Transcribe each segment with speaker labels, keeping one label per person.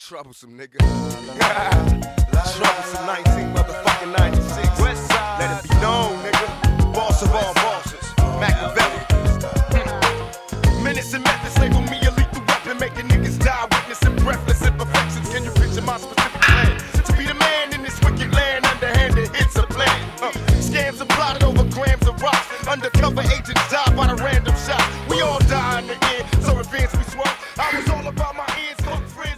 Speaker 1: Troublesome, nigga. Troublesome 19 motherfucking 96. Let it be known, nigga. Boss of all bosses. Machiavelli. Minutes and methods label me a lethal weapon, making niggas die, witnessing breathless imperfections. Can you picture my specific plan? To be the man in this wicked land, underhanded hits a plan. Scams are plotted over grams of rocks. Undercover agents die by the random shot. We all die in the end, so advance we swung. I was all about my ends, fuck friends.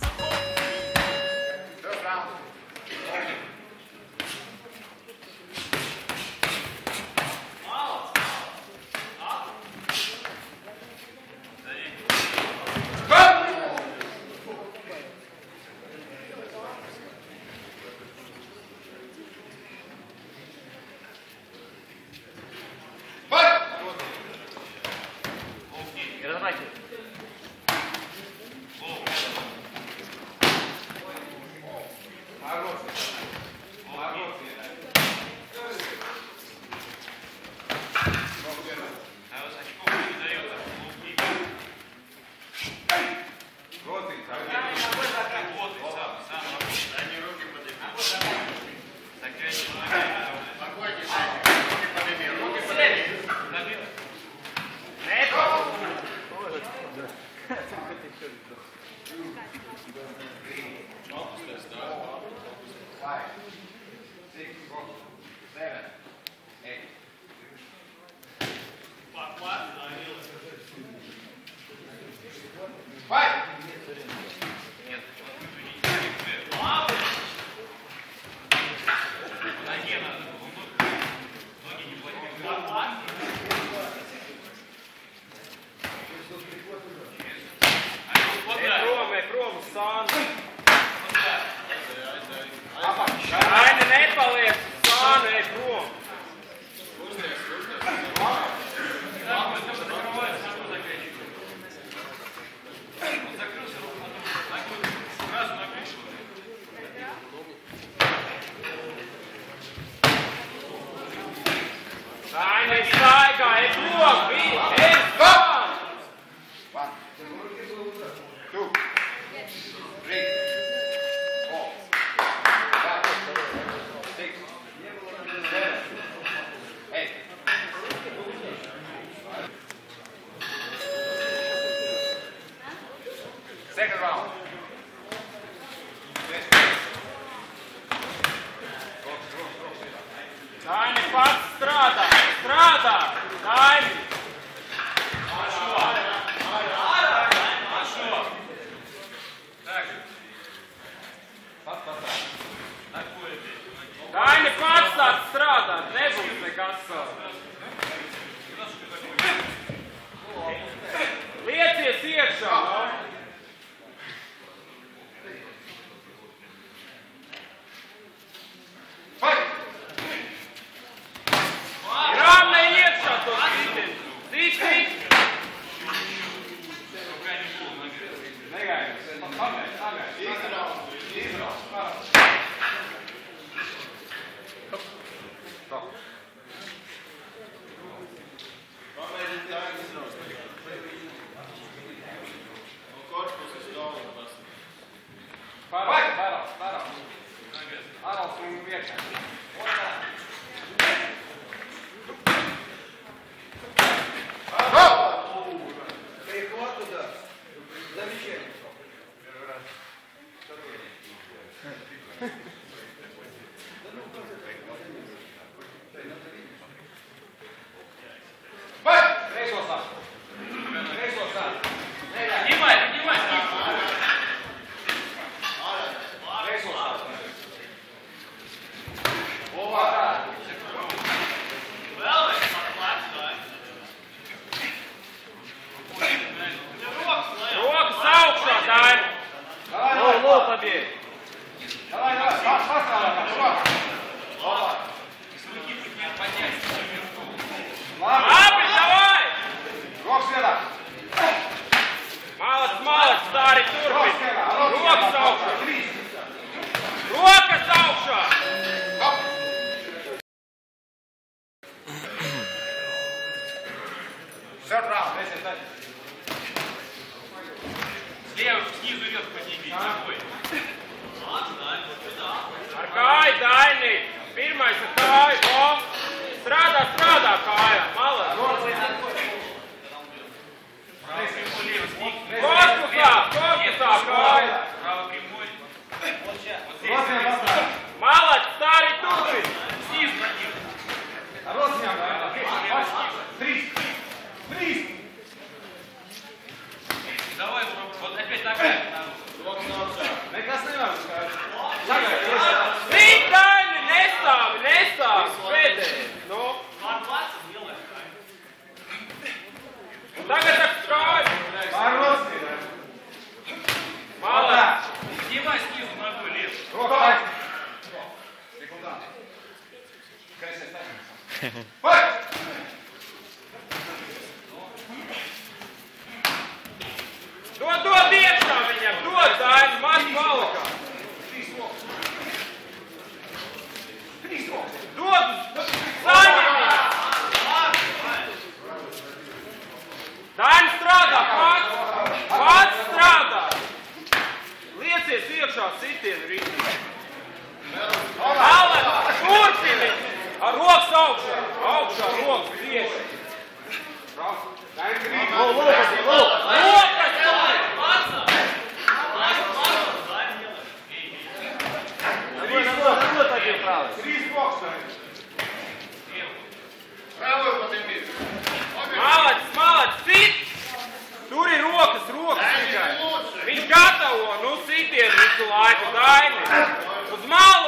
Speaker 2: Second round. Daini pats strādā! Strādā! Daini! Daini pats tāds strādā! Nebūs nekas savs! Liecies iekšā! Third round, Слева, снизу вверх подними, ногой. Strādājums ar kāju, o! Strādā kājā, malā. Korpusā kāja. Malā, stari tuvi. Daini, nestāvi, pēdējais. Nu. Tagad ar kāju. Malā.
Speaker 3: Снимай снизу ногой левую.
Speaker 2: Dod iekšā viņam, dod, Daini, maz palika. Dod, saņem! Daini strādā, pats strādā. Liecies iekšā sitienu rītī. Alan, turpini! Ar rokas augšā, rokas tieši. Rokas! Malacis, sit! Tur ir rokas tikai. Viņš gatavo, sitienu visu laiku, Daini. Uz malu!